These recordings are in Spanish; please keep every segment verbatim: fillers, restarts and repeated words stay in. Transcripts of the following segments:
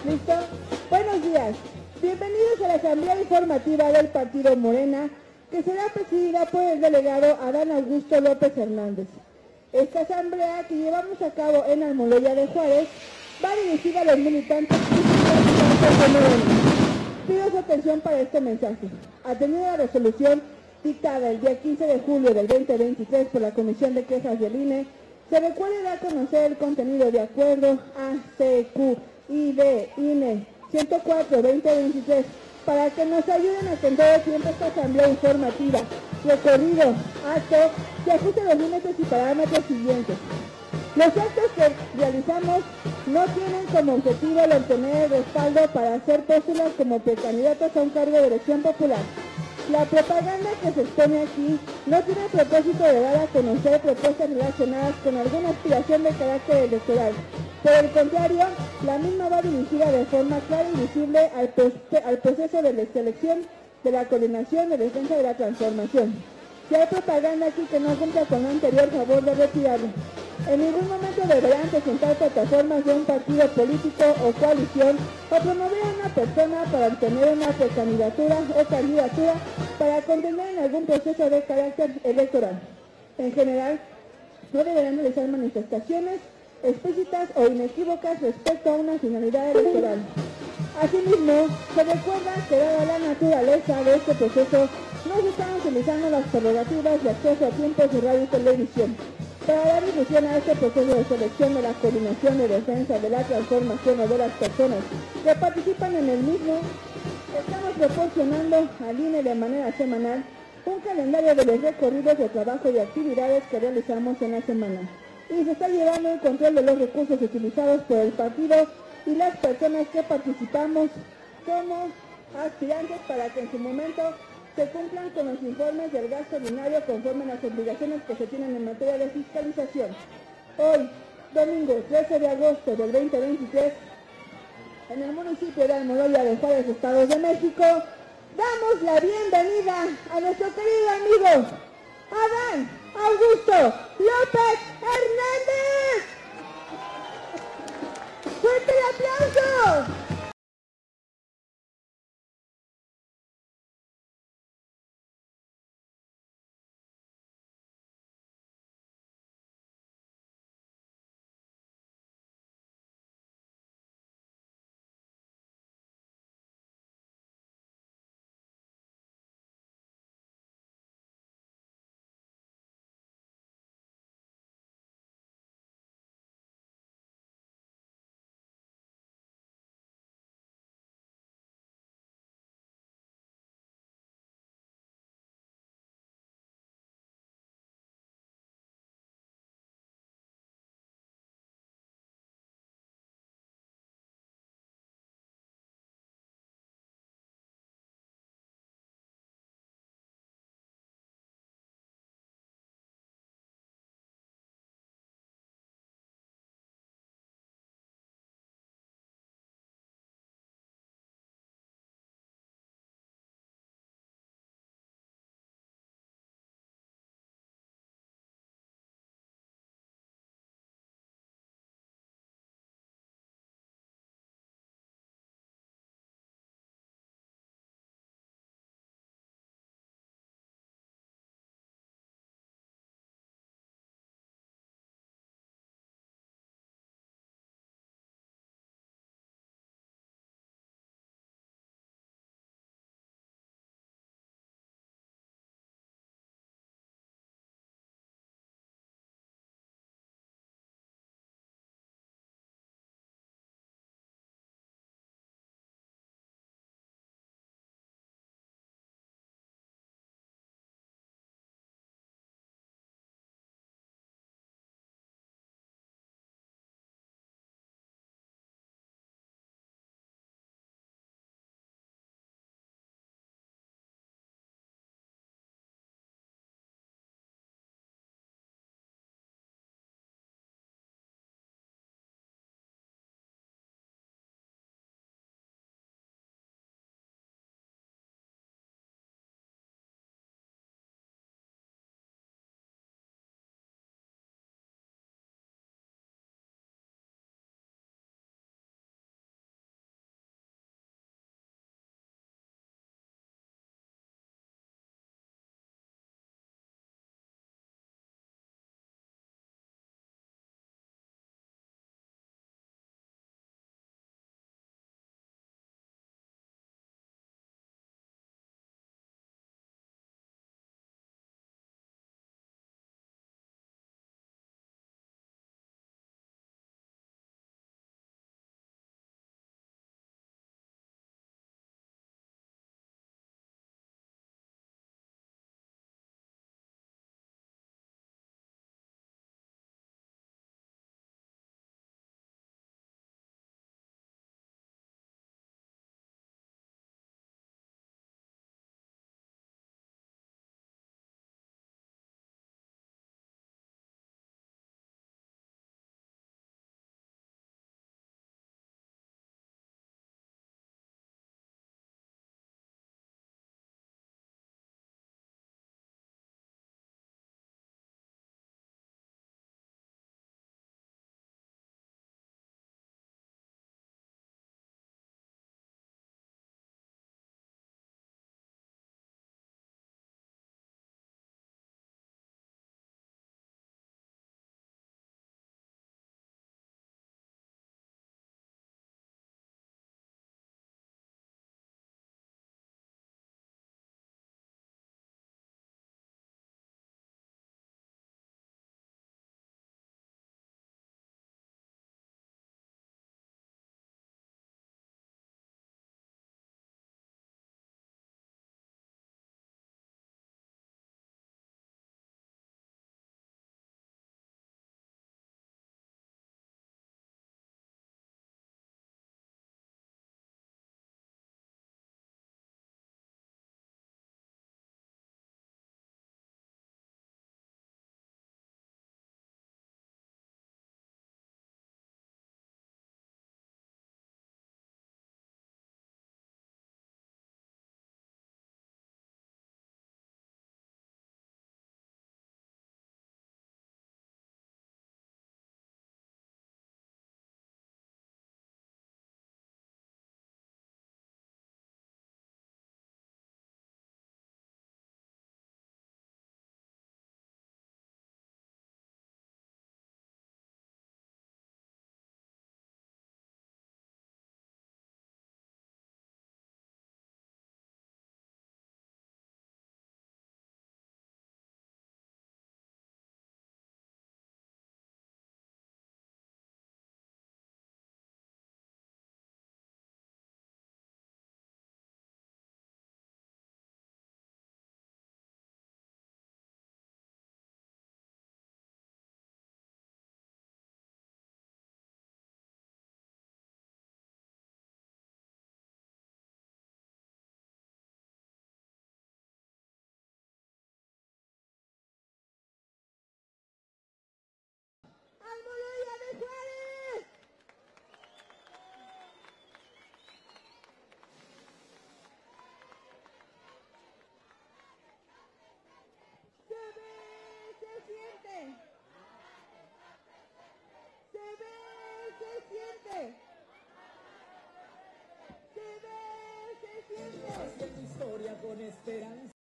¿Listo? Buenos días. Bienvenidos a la Asamblea Informativa del Partido Morena, que será presidida por el delegado Adán Augusto López Hernández. Esta asamblea, que llevamos a cabo en Almoloya de Juárez, va dirigida a los militantes y simpatizantes de Morena. Pido su atención para este mensaje. Atendiendo a la resolución dictada el día quince de julio del dos mil veintitrés por la Comisión de Quejas del I N E, se recuerda dar a conocer el contenido de acuerdo A C Q I D I N E ciento cuatro barra veinte veintitrés para que nos ayuden a atender siempre esta asamblea informativa. Recorrido, acto, se ajusta los límites y parámetros siguientes. Los actos que realizamos no tienen como objetivo el obtener el respaldo para hacer póstulas como precandidatos a un cargo de elección popular. La propaganda que se expone aquí no tiene el propósito de dar a conocer propuestas relacionadas con alguna aspiración de carácter electoral. Por el contrario, la misma va dirigida de forma clara y visible al, al proceso de la selección de la coordinación de defensa de la transformación. Si hay propaganda aquí que no cumpla con lo anterior, favor de retirarlo. En ningún momento deberán presentar plataformas de un partido político o coalición o promover a una persona para obtener una precandidatura o candidatura para contender en algún proceso de carácter electoral. En general, no deberán realizar manifestaciones explícitas o inequívocas respecto a una finalidad electoral. Asimismo, se recuerda que dada la naturaleza de este proceso, no se están utilizando las prerrogativas de acceso a tiempos de radio y televisión. Para dar difusión a este proceso de selección de la coordinación de defensa de la transformación o de las personas que participan en el mismo, estamos proporcionando al I N E de manera semanal un calendario de los recorridos de trabajo y actividades que realizamos en la semana. Y se está llevando el control de los recursos utilizados por el partido y las personas que participamos como aspirantes para que en su momento se cumplan con los informes del gasto ordinario conforme a las obligaciones que se tienen en materia de fiscalización. Hoy, domingo trece de agosto del dos mil veintitrés, en el municipio de Almoloya de Juárez, Estado de México, damos la bienvenida a nuestro querido amigo Adán Augusto López Hernández. ¡Fuerte el aplauso! esperanza.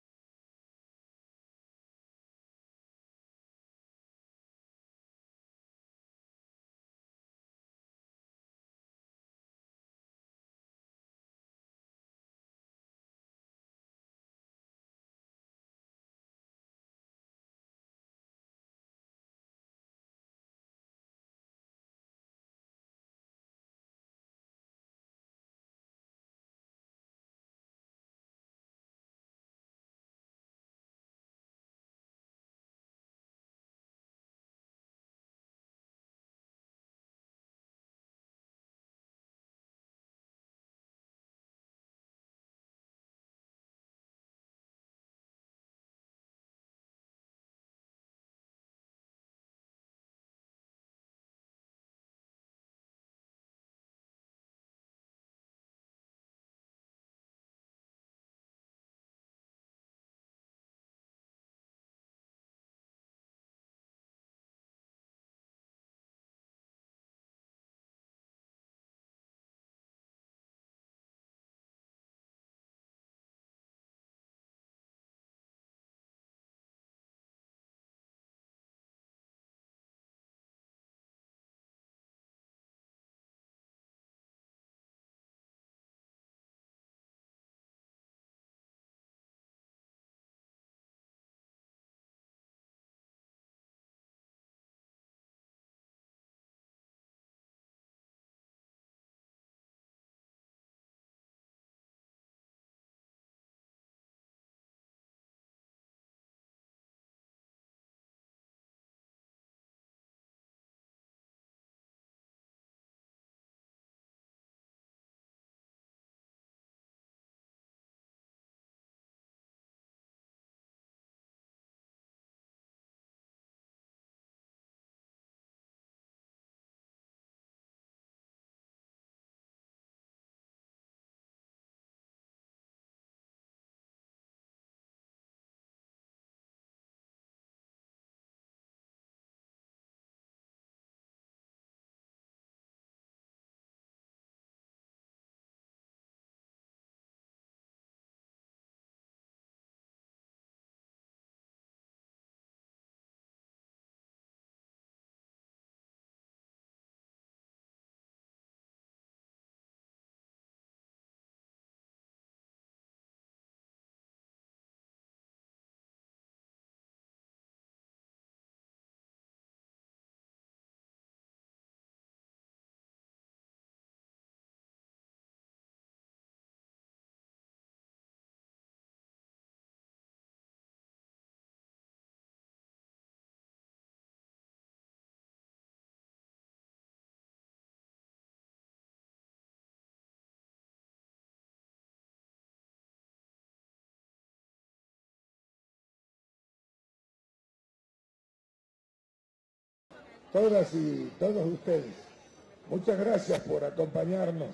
Todas y todos ustedes, muchas gracias por acompañarnos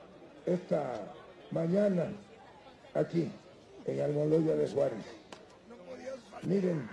esta mañana aquí en Almoloya de Juárez. Miren,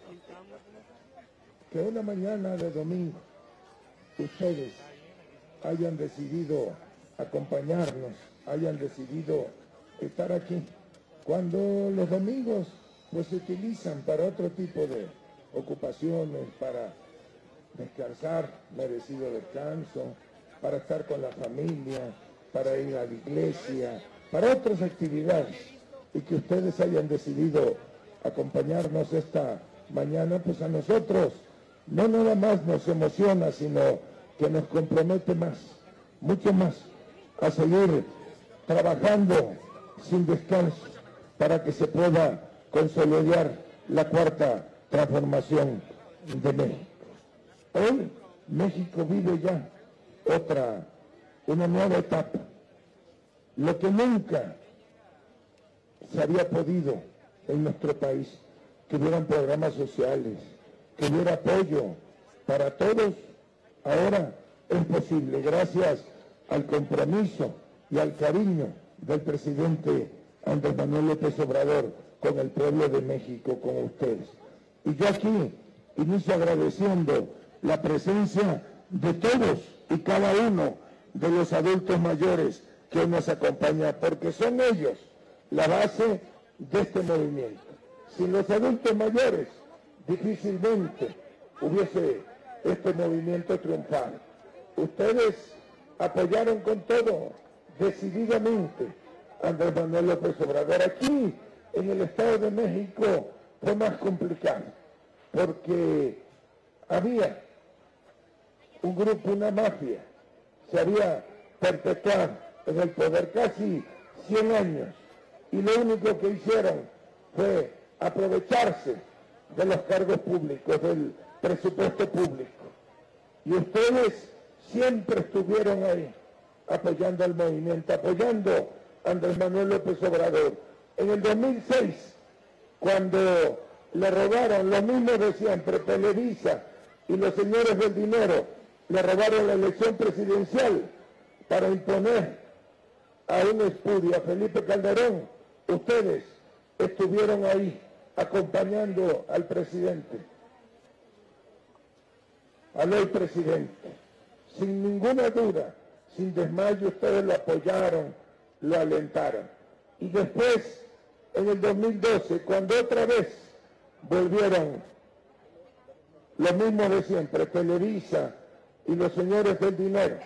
que una mañana de domingo ustedes hayan decidido acompañarnos, hayan decidido estar aquí, cuando los domingos pues se utilizan para otro tipo de ocupaciones, para descansar, merecido descanso, para estar con la familia, para ir a la iglesia, para otras actividades, y que ustedes hayan decidido acompañarnos esta mañana, pues a nosotros no nada más nos emociona, sino que nos compromete más, mucho más, a seguir trabajando sin descanso para que se pueda consolidar la cuarta transformación de México. Hoy México vive ya otra, una nueva etapa. Lo que nunca se había podido en nuestro país, que hubieran programas sociales, que hubiera apoyo para todos, ahora es posible gracias al compromiso y al cariño del presidente Andrés Manuel López Obrador con el pueblo de México, con ustedes. Y yo aquí inicio agradeciendo la presencia de todos y cada uno de los adultos mayores que nos acompañan, porque son ellos la base de este movimiento. Sin los adultos mayores, difícilmente hubiese este movimiento triunfado. Ustedes apoyaron con todo, decididamente, a Andrés Manuel López Obrador. Aquí, en el Estado de México, fue más complicado, porque había un grupo, una mafia, se había perpetuado en el poder casi cien años, y lo único que hicieron fue aprovecharse de los cargos públicos, del presupuesto público. Y ustedes siempre estuvieron ahí, apoyando al movimiento, apoyando a Andrés Manuel López Obrador. En el dos mil seis, cuando le robaron lo mismo de siempre, Televisa y los señores del dinero, le robaron la elección presidencial para imponer a un espurio, a Felipe Calderón, ustedes estuvieron ahí acompañando al presidente, al hoy presidente. Sin ninguna duda, sin desmayo, ustedes lo apoyaron, lo alentaron. Y después, en el dos mil doce, cuando otra vez volvieron lo mismo de siempre, Televisa y los señores del dinero,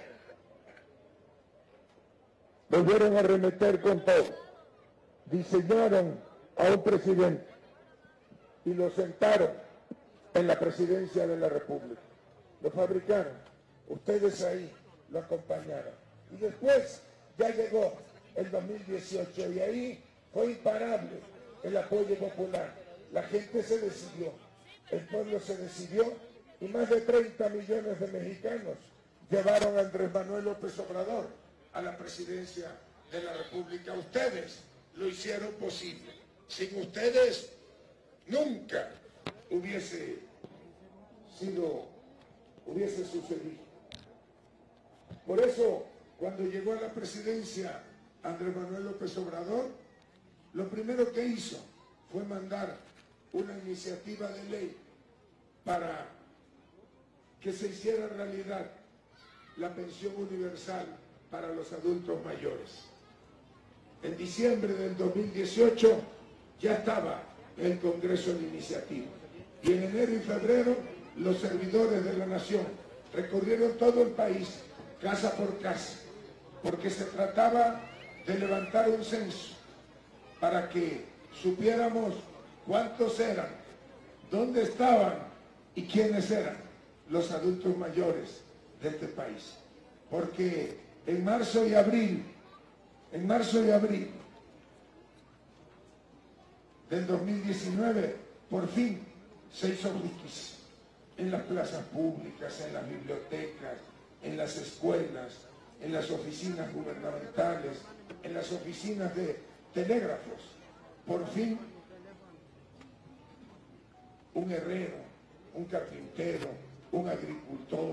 volvieron a arremeter con todo, diseñaron a un presidente y lo sentaron en la presidencia de la República. Lo fabricaron, ustedes ahí lo acompañaron. Y después ya llegó el dos mil dieciocho y ahí fue imparable el apoyo popular. La gente se decidió, el pueblo se decidió y más de treinta millones de mexicanos llevaron a Andrés Manuel López Obrador a la presidencia de la República. Ustedes lo hicieron posible. Sin ustedes nunca hubiese sido, hubiese sucedido. Por eso, cuando llegó a la presidencia Andrés Manuel López Obrador, lo primero que hizo fue mandar una iniciativa de ley para que se hiciera realidad la pensión universal para los adultos mayores. En diciembre del dos mil dieciocho ya estaba en el Congreso la iniciativa. Y en enero y febrero los servidores de la nación recorrieron todo el país, casa por casa, porque se trataba de levantar un censo para que supiéramos cuántos eran, dónde estaban y quiénes eran los adultos mayores de este país. Porque en marzo y abril, en marzo y abril del dos mil diecinueve, por fin se hizo justicia en las plazas públicas, en las bibliotecas, en las escuelas, en las oficinas gubernamentales, en las oficinas de telégrafos. Por fin, un herrero, un carpintero, un agricultor,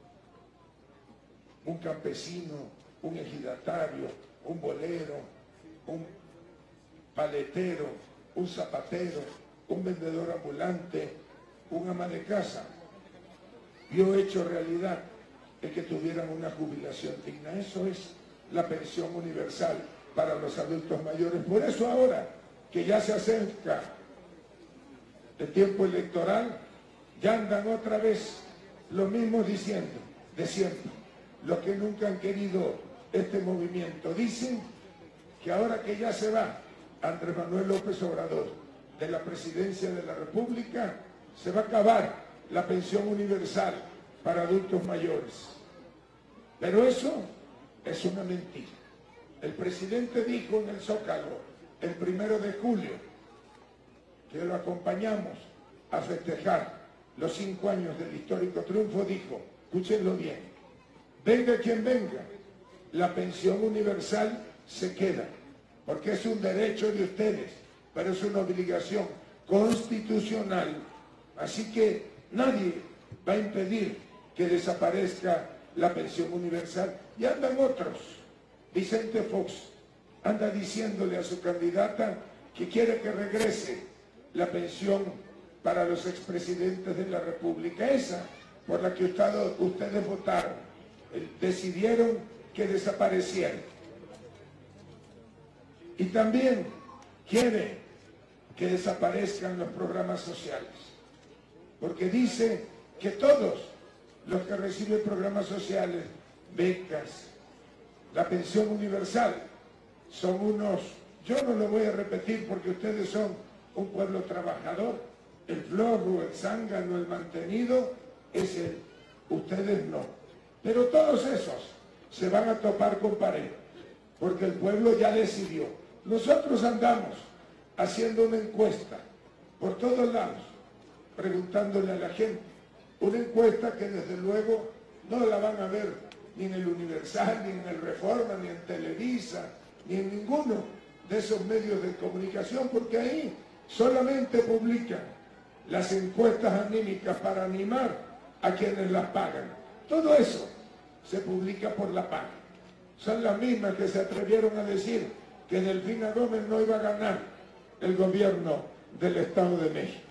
un campesino, un ejidatario, un bolero, un paletero, un zapatero, un vendedor ambulante, un ama de casa, vio hecho realidad el que tuvieran una jubilación digna. Eso es la pensión universal para los adultos mayores. Por eso ahora que ya se acerca el tiempo electoral, ya andan otra vez los mismos diciendo, de siempre, los que nunca han querido este movimiento. Dicen que ahora que ya se va Andrés Manuel López Obrador de la presidencia de la República, se va a acabar la pensión universal para adultos mayores. Pero eso es una mentira. El presidente dijo en el Zócalo, el primero de julio, que lo acompañamos a festejar los cinco años del histórico triunfo, dijo, escúchenlo bien, venga quien venga, la pensión universal se queda, porque es un derecho de ustedes, pero es una obligación constitucional. Así que nadie va a impedir que desaparezca la pensión universal. Y andan otros. Vicente Fox anda diciéndole a su candidata que quiere que regrese la pensión para los expresidentes de la República, esa por la que ustedes, ustedes votaron, decidieron que desapareciera. Y también quiere que desaparezcan los programas sociales, porque dice que todos los que reciben programas sociales, becas, la pensión universal, son unos, yo no lo voy a repetir porque ustedes son un pueblo trabajador, el flojo, el zángano, el mantenido, es él, ustedes no. Pero todos esos se van a topar con pared, porque el pueblo ya decidió. Nosotros andamos haciendo una encuesta por todos lados, preguntándole a la gente, una encuesta que desde luego no la van a ver ni en el Universal, ni en el Reforma, ni en Televisa, ni en ninguno de esos medios de comunicación, porque ahí solamente publican las encuestas anímicas para animar a quienes las pagan. Todo eso se publica por la paga. Son las mismas que se atrevieron a decir que Delfina Gómez no iba a ganar el gobierno del Estado de México.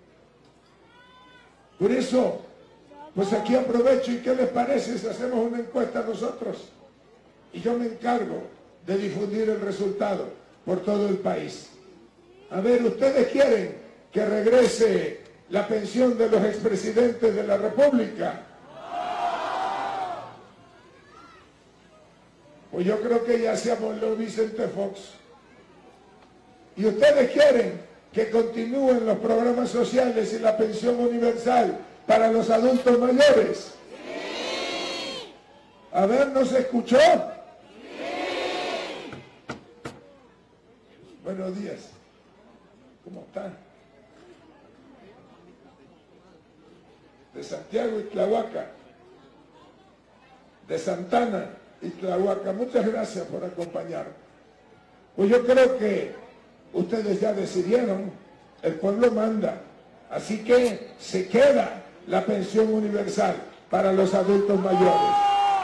Por eso, pues aquí aprovecho, ¿y qué les parece si hacemos una encuesta nosotros? Y yo me encargo de difundir el resultado por todo el país. A ver, ¿ustedes quieren que regrese la pensión de los expresidentes de la República? Pues yo creo que ya se amoló Vicente Fox. ¿Y ustedes quieren que continúen los programas sociales y la pensión universal para los adultos mayores? Sí. A ver, ¿no se escuchó? Sí. Buenos días. ¿Cómo están? De Santiago y Tlahuaca, de Santana y Tlahuaca. Muchas gracias por acompañarnos. Pues yo creo que ustedes ya decidieron, el pueblo manda, así que se queda la pensión universal para los adultos mayores.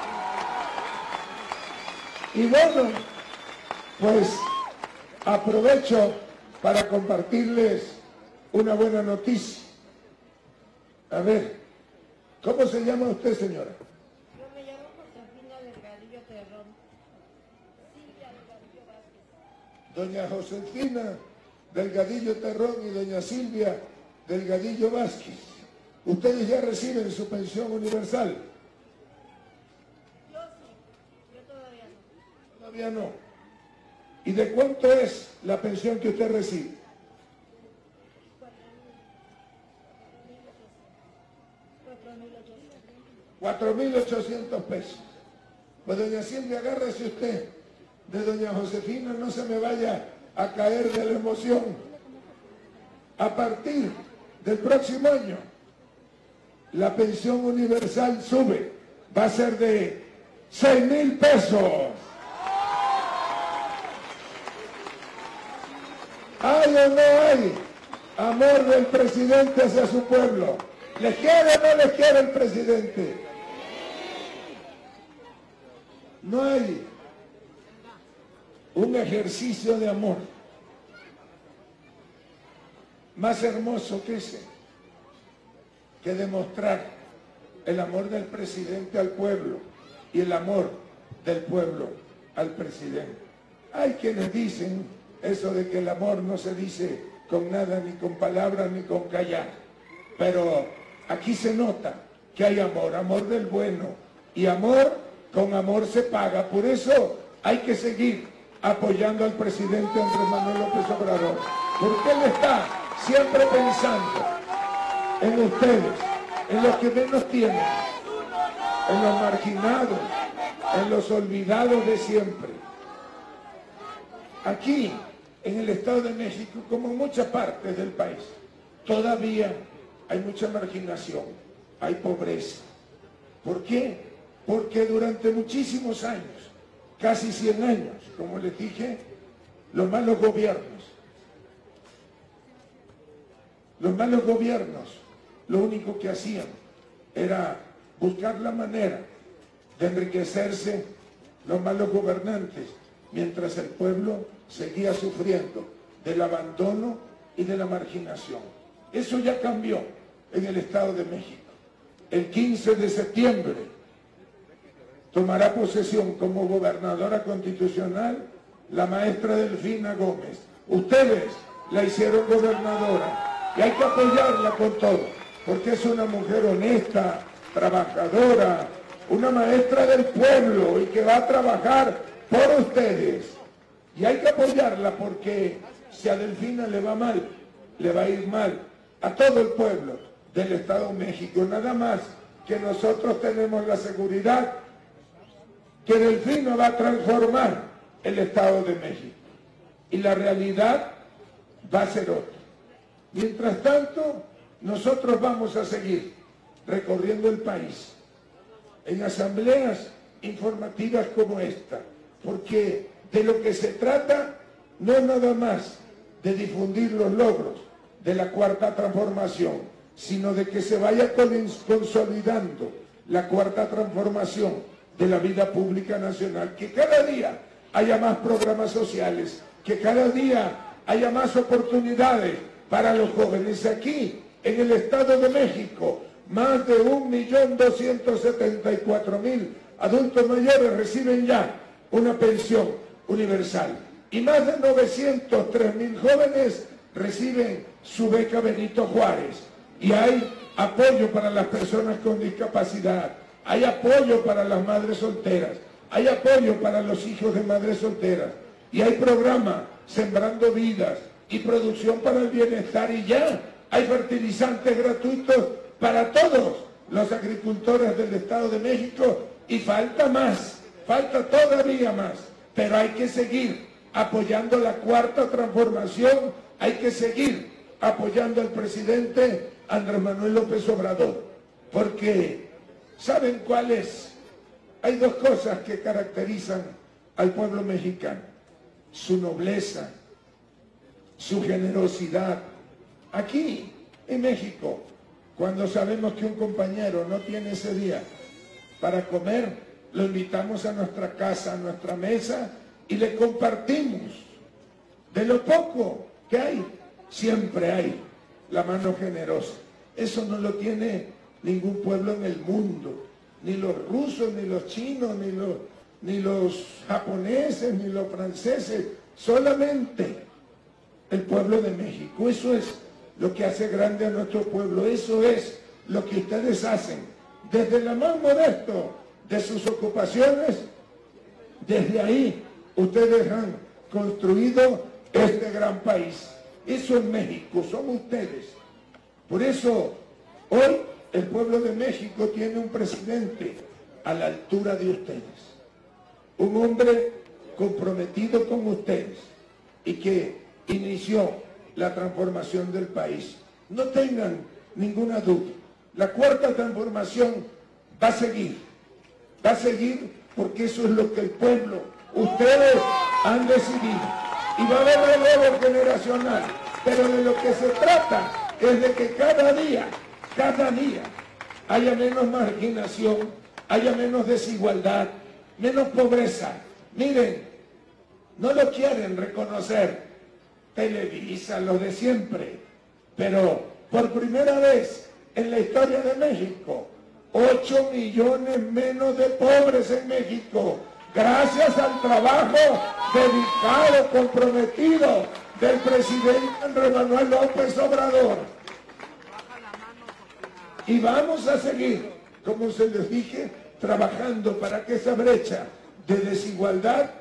Y bueno, pues aprovecho para compartirles una buena noticia. A ver, ¿cómo se llama usted, señora? Yo me llamo Josefina Delgadillo Terrón. Silvia Delgadillo Vázquez. Doña Josefina Delgadillo Terrón y doña Silvia Delgadillo Vázquez. ¿Ustedes ya reciben su pensión universal? Yo sí, yo todavía no. Todavía no. ¿Y de cuánto es la pensión que usted recibe? cuatro mil ochocientos pesos. Pues doña Silvia, agárrese usted de doña Josefina, no se me vaya a caer de la emoción. A partir del próximo año, la pensión universal sube, va a ser de seis mil pesos. ¿Hay o no hay amor del presidente hacia su pueblo? ¿Les quiere o no les quiere el presidente? No hay un ejercicio de amor más hermoso que ese, que demostrar el amor del presidente al pueblo y el amor del pueblo al presidente. Hay quienes dicen eso de que el amor no se dice con nada, ni con palabras, ni con callar, pero aquí se nota que hay amor, amor del bueno, y amor con amor se paga. Por eso hay que seguir apoyando al presidente Andrés Manuel López Obrador, porque él está siempre pensando en ustedes, en los que menos tienen, en los marginados, en los olvidados de siempre. Aquí, en el Estado de México, como en muchas partes del país, todavía hay mucha marginación, hay pobreza. ¿Por qué? Porque durante muchísimos años, casi cien años, como les dije, los malos gobiernos, los malos gobiernos, lo único que hacían era buscar la manera de enriquecerse los malos gobernantes, mientras el pueblo seguía sufriendo del abandono y de la marginación. Eso ya cambió en el Estado de México. El quince de septiembre tomará posesión como gobernadora constitucional la maestra Delfina Gómez. Ustedes la hicieron gobernadora y hay que apoyarla con todo, porque es una mujer honesta, trabajadora, una maestra del pueblo y que va a trabajar por ustedes. Y hay que apoyarla porque si a Delfina le va mal, le va a ir mal a todo el pueblo del Estado de México. Nada más que nosotros tenemos la seguridad que Delfina va a transformar el Estado de México. Y la realidad va a ser otra. Mientras tanto, nosotros vamos a seguir recorriendo el país en asambleas informativas como esta, porque de lo que se trata no es nada más de difundir los logros de la Cuarta Transformación, sino de que se vaya consolidando la Cuarta Transformación de la vida pública nacional, que cada día haya más programas sociales, que cada día haya más oportunidades para los jóvenes. Aquí, en el Estado de México, más de un millón doscientos setenta y cuatro mil adultos mayores reciben ya una pensión universal y más de novecientos tres mil jóvenes reciben su beca Benito Juárez. Y hay apoyo para las personas con discapacidad, hay apoyo para las madres solteras, hay apoyo para los hijos de madres solteras, y hay programa Sembrando Vidas y Producción para el Bienestar, y ya hay fertilizantes gratuitos para todos los agricultores del Estado de México, y falta más, falta todavía más, pero hay que seguir apoyando la Cuarta Transformación, hay que seguir apoyando al presidente Andrés Manuel López Obrador, porque ¿saben cuál es? Hay dos cosas que caracterizan al pueblo mexicano: su nobleza, su generosidad. Aquí, en México, cuando sabemos que un compañero no tiene ese día para comer, lo invitamos a nuestra casa, a nuestra mesa, y le compartimos de lo poco que hay. Siempre hay la mano generosa. Eso no lo tiene ningún pueblo en el mundo, ni los rusos, ni los chinos, ni los, ni los japoneses, ni los franceses, solamente el pueblo de México. Eso es lo que hace grande a nuestro pueblo, eso es lo que ustedes hacen, desde lo más modesto de sus ocupaciones, desde ahí ustedes han construido este gran país. Eso es México, son ustedes. Por eso, hoy el pueblo de México tiene un presidente a la altura de ustedes, un hombre comprometido con ustedes y que inició la transformación del país. No tengan ninguna duda, la Cuarta Transformación va a seguir, va a seguir porque eso es lo que el pueblo, ustedes han decidido. Y va a haber relevo generacional, pero de lo que se trata es de que cada día, cada día haya menos marginación, haya menos desigualdad, menos pobreza. Miren, no lo quieren reconocer Televisa, lo de siempre, pero por primera vez en la historia de México, ocho millones menos de pobres en México, gracias al trabajo dedicado, comprometido del presidente Andrés Manuel López Obrador. Y vamos a seguir, como se les dije, trabajando para que esa brecha de desigualdad